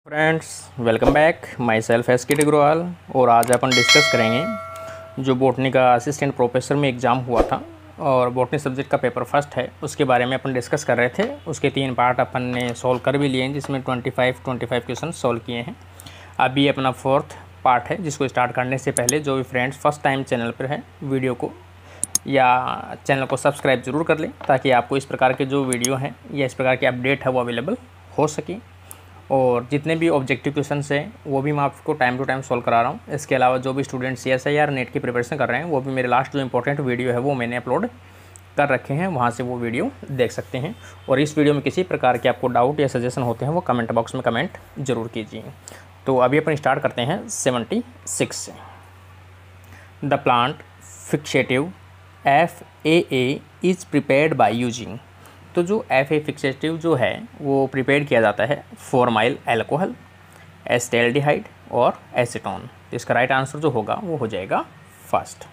Friends, welcome back. Myself S K Agarwal. और आज अपन discuss करेंगे जो बॉटनी का असिस्टेंट प्रोफेसर में एग्ज़ाम हुआ था और बॉटनी सब्जेक्ट का पेपर फर्स्ट है, उसके बारे में अपन डिस्कस कर रहे थे। उसके 3 पार्ट अपन ने सॉल्व कर भी लिए हैं, जिसमें 25 क्वेश्चन सॉल्व किए हैं। अभी अपना 4th पार्ट है, जिसको स्टार्ट करने से पहले जो भी फ्रेंड्स फर्स्ट टाइम चैनल पर है, वीडियो को या चैनल को सब्सक्राइब ज़रूर कर लें, ताकि आपको इस प्रकार के जो वीडियो हैं या इस प्रकार के अपडेट है वो अवेलेबल हो सके। और जितने भी ऑब्जेक्टिव क्वेश्चंस हैं वो भी मैं आपको टाइम टू टाइम सॉल्व करा रहा हूँ। इसके अलावा जो भी स्टूडेंट CSIR नेट की प्रिपरेशन कर रहे हैं, वो भी मेरे लास्ट जो इंपॉर्टेंट वीडियो है वो मैंने अपलोड कर रखे हैं, वहाँ से वो वीडियो देख सकते हैं। और इस वीडियो में किसी प्रकार के आपको डाउट या सजेशन होते हैं वो कमेंट बॉक्स में कमेंट जरूर कीजिए। तो अभी अपन स्टार्ट करते हैं 76 से। The plant fixative FAA is prepared by using. तो जो FA फिक्सेटिव जो है वो प्रिपेयर किया जाता है फॉर्माइल अल्कोहल, एस्टेल्डिहाइड और एसीटोन। तो इसका राइट आंसर जो होगा वो हो जाएगा फर्स्ट।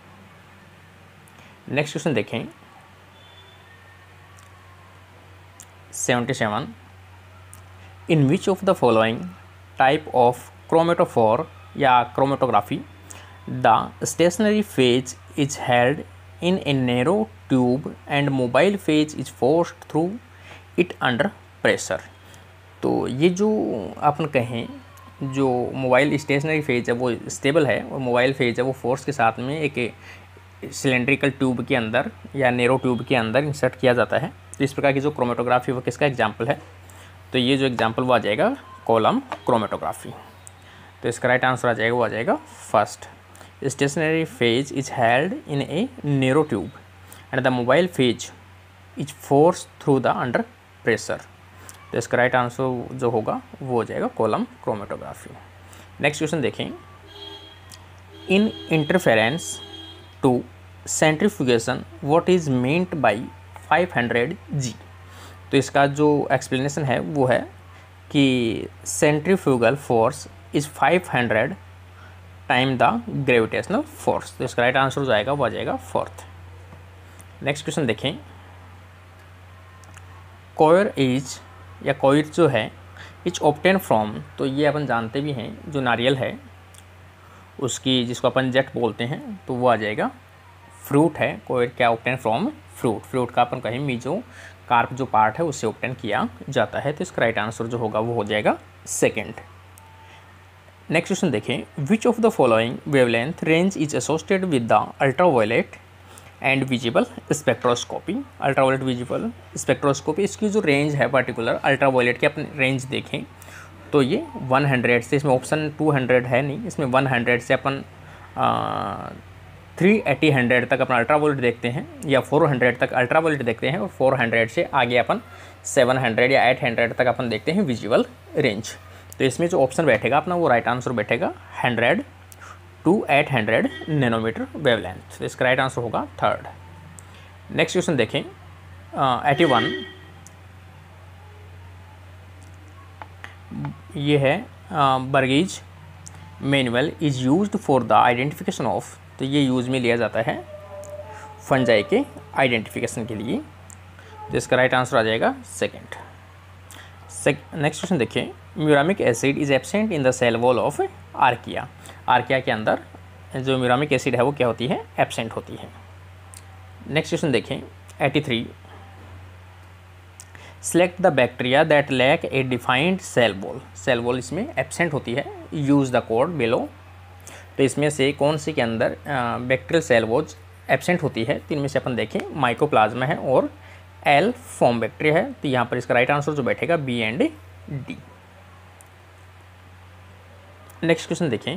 नेक्स्ट क्वेश्चन देखें 77। In which of the following type of chromatophore या chromatography the stationary phase is held in a narrow tube and mobile phase is forced through it under pressure। तो ये जो अपन कहें जो मोबाइल स्टेशनरी फेज है वो stable है और मोबाइल फेज है वो फोर्स के साथ में एक सिलेंड्रिकल ट्यूब के अंदर या नेरो ट्यूब के अंदर इंसर्ट किया जाता है। तो इस प्रकार की जो क्रोमेटोग्राफी वो किसका एग्जाम्पल है? तो ये जो एग्जाम्पल वो आ जाएगा कॉलम क्रोमेटोग्राफी। तो इसका राइट आंसर आ जाएगा वो आ जाएगा first. Stationary phase is held in a narrow tube and the mobile phase is forced through the under pressure। तो इसका राइट आंसर जो होगा वो हो जाएगा कॉलम क्रोमेटोग्राफी। नेक्स्ट क्वेश्चन देखें। In interference to centrifugation what is meant by 500G। तो इसका जो एक्सप्लेनेशन है वो है कि centrifugal force is 500 time the gravitational force. तो इसका राइट आंसर जो आएगा वो आ जाएगा फोर्थ। नेक्स्ट क्वेश्चन देखें। कोयर इज या कोयर जो है इज ऑब्टेन फ्रॉम। तो ये अपन जानते भी हैं जो नारियल है उसकी जिसको अपन जेट बोलते हैं, तो वो आ जाएगा फ्रूट है। कोयर क्या ऑब्टेन फ्रॉम फ्रूट। फ्रूट का अपन कहें मीजो कार्प जो पार्ट है उससे ऑब्टेन किया जाता है। तो इसका राइट आंसर जो होगा वो हो जाएगा सेकेंड। नेक्स्ट क्वेश्चन देखें। Which of the following wavelength range is associated with the ultraviolet and visible spectroscopy. Ultraviolet visible spectroscopy इसकी जो रेंज है पर्टिकुलर अल्ट्रावायलेट की अपन रेंज देखें तो ये 100 से, इसमें ऑप्शन 200 है नहीं, इसमें 100 से अपन 380 तक अपन अल्ट्रावायलेट देखते हैं या 400 तक अल्ट्रावायलेट देखते हैं और 400 से आगे अपन 700 या 800 तक अपन देखते हैं विजिबल रेंज। तो इसमें जो ऑप्शन बैठेगा अपना वो राइट आंसर बैठेगा 100 to 800 नैनोमीटर वेवलेंथ। तो इसका राइट आंसर होगा थर्ड। नेक्स्ट क्वेश्चन देखें 81। ये है Bergey's manual is used for the identification of. तो ये यूज में लिया जाता है फंजाई के आइडेंटिफिकेशन के लिए। तो इसका राइट आंसर आ जाएगा सेकेंड। नेक्स्ट क्वेश्चन देखिए। Muramic acid is absent in the cell wall of archaea. Archaea के अंदर जो म्यूरामिक एसिड है वो क्या होती है? एब्सेंट होती है। नेक्स्ट क्वेश्चन देखें 83। Select the bacteria that lack a defined cell wall. Cell wall इसमें एब्सेंट होती है। Use the code below. तो इसमें से कौन सी के अंदर बैक्टीरियल सेल वॉल एब्सेंट होती है? तो इनमें से अपन देखें माइकोप्लाज्मा है और एल फॉर्म बैक्टीरिया है। तो यहाँ पर इसका राइट आंसर जो बैठेगा B and D। Next question देखें।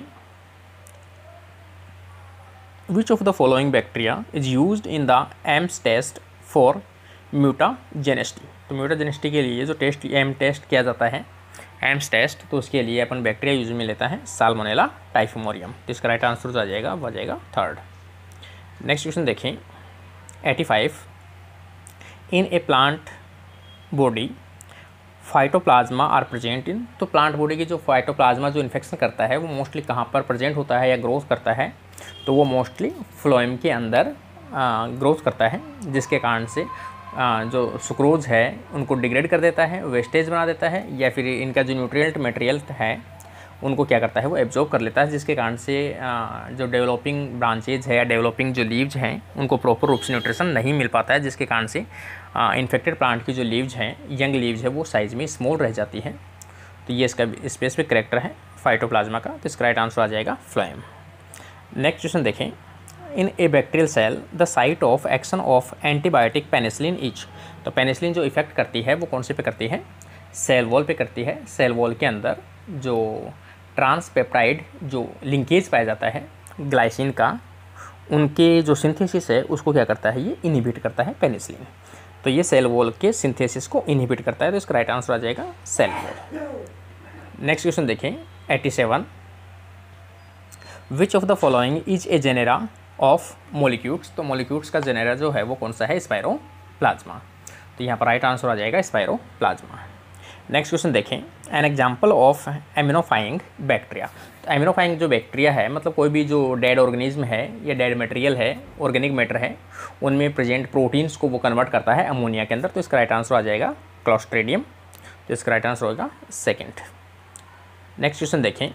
Which of the following bacteria is used in the Ames test for mutagenicity. तो म्यूटाजेनिसिटी के लिए जो टेस्ट एम टेस्ट किया जाता है एम्स टेस्ट, तो उसके लिए अपन बैक्टीरिया यूज में लेता है साल्मोनेला टाइफोमोरियम। तो इसका राइट आंसर जो आ जाएगा वो आ जाएगा थर्ड। नेक्स्ट क्वेश्चन देखें 85। In a plant body phytoplasma are present in. तो प्लांट बॉडी की जो फाइटोप्लाज्मा जो इन्फेक्शन करता है वो मोस्टली कहाँ पर प्रेजेंट होता है या ग्रोथ करता है? तो वो मोस्टली फ्लोएम के अंदर ग्रोथ करता है, जिसके कारण से जो सुक्रोज है उनको डिग्रेड कर देता है, वेस्टेज बना देता है, या फिर इनका जो न्यूट्रिएंट मटेरियल है उनको क्या करता है वो एब्जॉर्ब कर लेता है, जिसके कारण से जो डेवलपिंग ब्रांचेज है या डेवलपिंग जो लीव्स हैं उनको प्रॉपर रूप से न्यूट्रिशन नहीं मिल पाता है, जिसके कारण से इन्फेक्टेड प्लांट की जो लीव्स हैं, यंग लीव्स है, वो साइज़ में स्मॉल रह जाती है। तो ये इसका स्पेसिफिक करेक्टर है फाइटोप्लाज्मा का। तो इसका राइट आंसर आ जाएगा फ्लोएम। नेक्स्ट क्वेश्चन देखें, in a bacterial cell the site of action of antibiotic penicillin is. तो पेनिसिलिन जो इफेक्ट करती है वो कौन से पे करती है, सेल वॉल पे करती है। सेल वॉल के अंदर जो ट्रांसपेप्टाइड जो लिंकेज पाया जाता है ग्लाइसिन का, उनके जो सिंथेसिस है उसको क्या करता है, ये इनहिबिट करता है पेनिसिलिन। तो ये सेल वॉल के सिंथेसिस को इनहिबिट करता है, तो इसका राइट आंसर आ जाएगा सेल वॉल। नेक्स्ट क्वेश्चन देखें 87, which of the following is a genera of molecules. तो मोलिक्यूल्स का जेनेरा जो है वो कौन सा है, स्पाइरोप्लाज्मा। तो यहाँ पर राइट आंसर आ जाएगा स्पाइरोप्लाज्मा। नेक्स्ट क्वेश्चन देखें, an example of ammonifying bacteria. तो एमिनोफाइंग जो बैक्टीरिया है, मतलब कोई भी जो डेड ऑर्गेनिज्म है या डेड मटेरियल है, ऑर्गेनिक मैटर है, उनमें प्रेजेंट प्रोटीन्स को वो कन्वर्ट करता है अमोनिया के अंदर। तो इसका राइट आंसर आ जाएगा क्लोस्ट्रीडियम। तो इसका राइट आंसर होगा सेकेंड। नेक्स्ट क्वेश्चन देखें,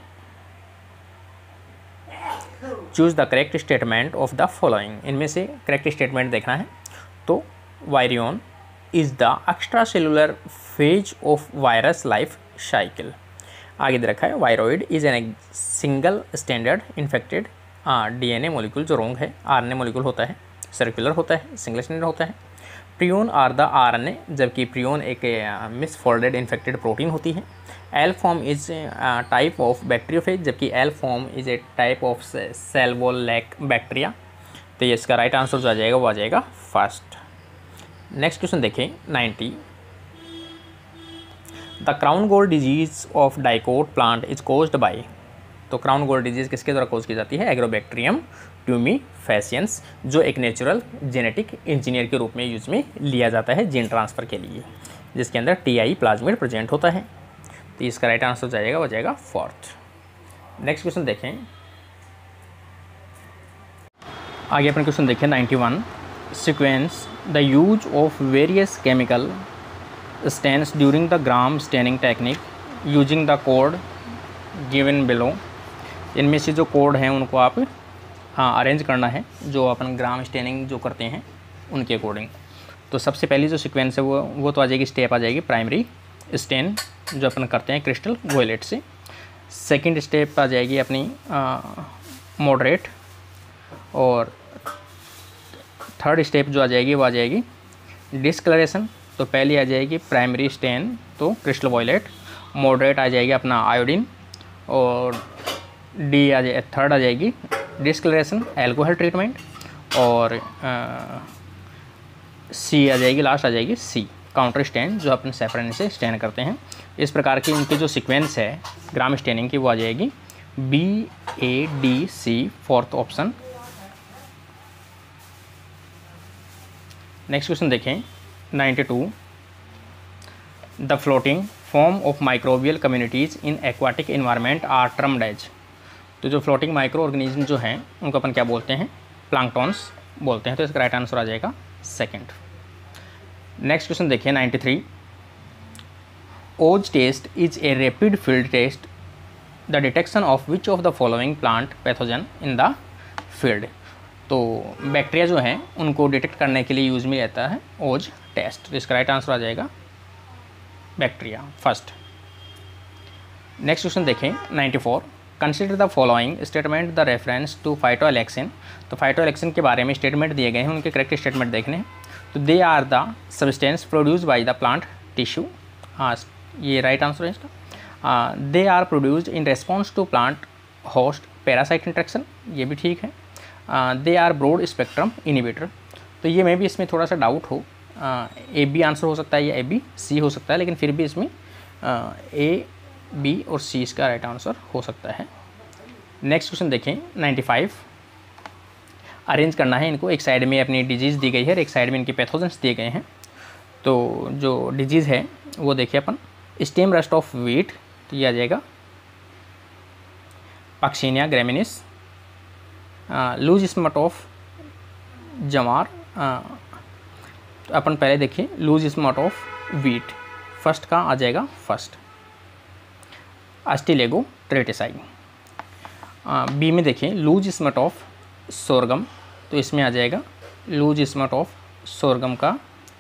choose the correct statement of the following. इनमें से करेक्ट स्टेटमेंट देखना है। तो virion is the extracellular phase of virus life cycle. आगे दे रखा है viroid is an single standard infected DNA molecule, जो रॉन्ग है। आरएनए मॉलिक्यूल होता है, सर्कुलर होता है, सिंगल स्टैंडर्ड होता है। प्रियोन आर द आरएनए, जबकि प्रियोन एक मिसफोल्डेड इन्फेक्टेड प्रोटीन होती है। L form is type of bacteriophage, जबकि L form is a type of cell wall lack bacteria. तो ये इसका राइट आंसर जो आ जाएगा वो आ जाएगा फर्स्ट। नेक्स्ट क्वेश्चन देखें 90, the crown gold disease of dicot plant is caused by. तो क्राउन गोल्ड डिजीज किसके द्वारा कोज की जाती है, एग्रोबैक्टीरियम ट्यूमीफेसियंस, जो एक नेचुरल जेनेटिक इंजीनियर के रूप में यूज में लिया जाता है जीन ट्रांसफ़र के लिए, जिसके अंदर टीआई प्लाज्मिड प्रेजेंट होता है। तो इसका राइट आंसर जाएगा, हो जाएगा फोर्थ। नेक्स्ट क्वेश्चन देखें, आगे अपन क्वेश्चन देखें 91, sequence the use of various chemical stains during the Gram staining technique using the code given below. इनमें से जो कोड हैं उनको आप अरेंज करना है, जो अपन ग्राम स्टेनिंग जो करते हैं उनके अकॉर्डिंग। तो सबसे पहली जो सीक्वेंस है वो तो आ जाएगी, स्टेप आ जाएगी प्राइमरी स्टेन जो अपन करते हैं क्रिस्टल वॉयलेट से। सेकंड स्टेप आ जाएगी अपनी मॉडरेट, और थर्ड स्टेप जो आ जाएगी वो आ जाएगी डिस्कलरेशन। तो पहली आ जाएगी प्राइमरी स्टेन तो क्रिस्टल वॉयलेट, मॉडरेट आ जाएगी अपना आयोडीन, और डी आ जाए थर्ड आ जाएगी डिस्कलरेशन एल्कोहल ट्रीटमेंट, और सी आ जाएगी लास्ट आ जाएगी सी काउंटर स्टेन, जो अपन सैफरन से स्टेन करते हैं। इस प्रकार की इनकी जो सीक्वेंस है ग्राम स्टेनिंग की वो आ जाएगी BADC, fourth option. Next question देखें 92, the floating form of microbial communities in aquatic environment are termed as. तो जो फ्लोटिंग माइक्रो ऑर्गेनिज्म जो हैं उनको अपन क्या बोलते हैं, प्लांक्टॉन्स बोलते हैं। तो इसका राइट आंसर आ जाएगा सेकंड। नेक्स्ट क्वेश्चन देखिए 93, ooze test is a rapid field test the detection of which of the following plant pathogen in the field. तो बैक्टीरिया जो हैं उनको डिटेक्ट करने के लिए यूज में रहता है ओज टेस्ट। तो इसका राइट आंसर आ जाएगा बैक्टीरिया फर्स्ट। नेक्स्ट क्वेश्चन देखें 94, consider the following statement the reference to phytoalexin. तो फाइटोएलेक्सिन के बारे में स्टेटमेंट दिए गए हैं, उनके करेक्ट स्टेटमेंट देखने हैं। तो they are the substance produce by the plant tissue. हाँ, ये राइट आंसर है इसका। They are produced in response to plant host parasite interaction, ये भी ठीक है। They are broad spectrum inhibitor. तो ये में भी इसमें थोड़ा सा डाउट हो, AB आंसर हो सकता है या ABC हो सकता है, लेकिन फिर भी इसमें A, B और C इसका राइट आंसर हो सकता है। नेक्स्ट क्वेश्चन देखें 95, अरेंज करना है इनको, एक साइड में अपनी डिजीज़ दी गई है और एक साइड में इनके पैथोजेंस दिए गए हैं। तो जो डिजीज़ है वो देखिए अपन, स्टेम रस्ट ऑफ वीट, तो ये आ जाएगा Puccinia graminis. Loose smut of jowar, तो अपन पहले देखिए loose smut of wheat, first का आ जाएगा फर्स्ट, अस्टिलेगो ट्रेटिसाई। बी में देखिए लूज स्मॉट ऑफ सोरगम, तो इसमें आ जाएगा लूज स्मॉट ऑफ सोरगम का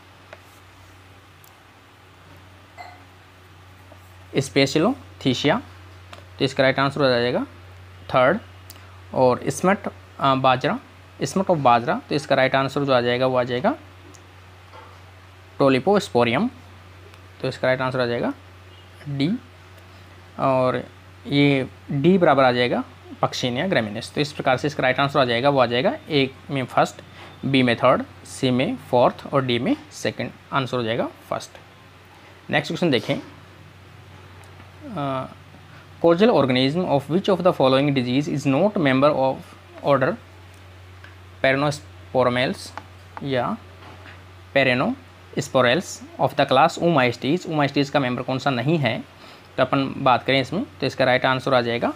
स्पेसिलोथीसिया, तो इसका राइट आंसर हो जाएगा थर्ड। और smut bajra, smut of bajra, तो इसका राइट आंसर जो आ जाएगा वो आ जाएगा टोलिपोस्पोरियम, तो इसका राइट आंसर आ जाएगा डी। और ये डी बराबर आ जाएगा पक्सिनिया ग्रामिनेस, तो इस प्रकार से इसका राइट आंसर आ जाएगा वो आ जाएगा ए में फर्स्ट, बी में थर्ड, सी में फोर्थ और डी में सेकंड, आंसर हो जाएगा फर्स्ट। नेक्स्ट क्वेश्चन देखें, causal organism of which of the following disease is not member of order Peronosporales या Peronosporales of the class oomycetes, oomycetes का member कौन सा नहीं है, तो अपन बात करें इसमें, तो इसका राइट आंसर आ जाएगा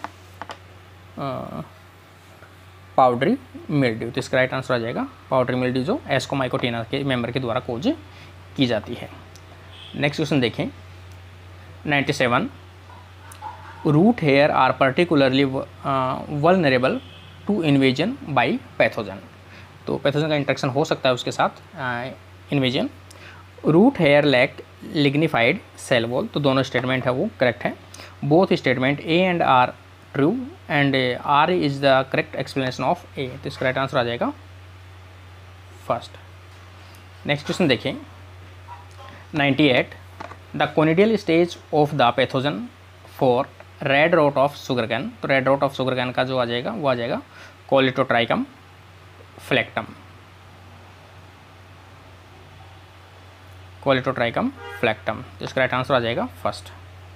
पाउडरी मिल्ड्यू, तो इसका राइट आंसर आ जाएगा पाउडरी मिल्ड्यू, जो एस्कोमाइकोटिना के मेंबर के द्वारा खोज की जाती है। नेक्स्ट क्वेश्चन देखें 97, root hair are particularly vulnerable to invasion by pathogen, तो पैथोजन का इंट्रैक्शन हो सकता है उसके साथ invasion. Root hair lack lignified cell wall, तो दोनों स्टेटमेंट है वो करेक्ट है, both statement A and R true and R is the correct explanation of A, तो इसका राइट आंसर आ जाएगा फर्स्ट। नेक्स्ट क्वेश्चन देखें 98, the conidial stage of the pathogen for red rot of sugarcane, तो red rot of sugarcane का जो आ जाएगा वो आ जाएगा कोलिटोट्राइकम फ्लेक्टम, कोलिटोट्राइकम फ्लेक्टम, तो इसका राइट आंसर आ जाएगा फर्स्ट।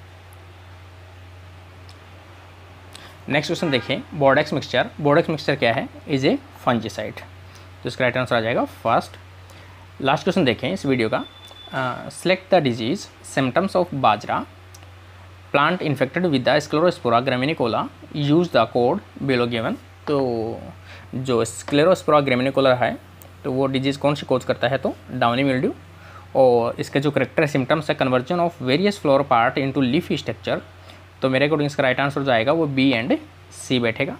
नेक्स्ट क्वेश्चन देखें बोर्डेक्स मिक्सचर, बोर्डेक्स मिक्सचर क्या है, इज ए फंजीसाइड, तो इसका राइट आंसर आ जाएगा फर्स्ट। लास्ट क्वेश्चन देखें इस वीडियो का, select the disease symptoms of bajra plant infected with the Sclerospora graminicola, use the code below given, तो जो स्क्लेरोस्पोरा ग्रामिनिकोला है तो वो डिजीज़ कौन सी कोज करता है, तो डाउनी मिल्ड्यू, और इसके जो करेक्टर सिम्टम्स है conversion of various floral part into leaf structure, तो मेरे अकॉर्डिंग इसका राइट आंसर जो आएगा वो बी एंड सी बैठेगा,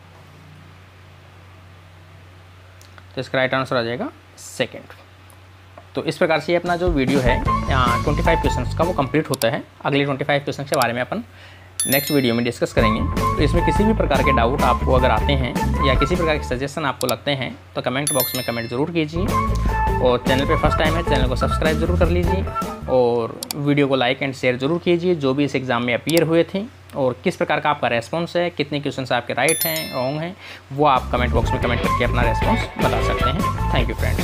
तो इसका राइट आंसर आ जाएगा सेकेंड। तो इस प्रकार से अपना जो वीडियो है 25 क्वेश्चंस का वो कंप्लीट होता है। अगले 25 क्वेश्चन के बारे में अपन नेक्स्ट वीडियो में डिस्कस करेंगे। तो इसमें किसी भी प्रकार के डाउट आपको अगर आते हैं या किसी प्रकार के सजेशन आपको लगते हैं तो कमेंट बॉक्स में कमेंट ज़रूर कीजिए, और चैनल पे फर्स्ट टाइम है चैनल को सब्सक्राइब ज़रूर कर लीजिए, और वीडियो को लाइक एंड शेयर ज़रूर कीजिए जो भी इस एग्ज़ाम में अपीयर हुए थे, और किस प्रकार का आपका रेस्पॉन्स है, कितने क्वेश्चन आपके राइट हैं रॉन्ग हैं, वो आप कमेंट बॉक्स में कमेंट करके अपना रेस्पॉन्स बता सकते हैं। Thank you friend.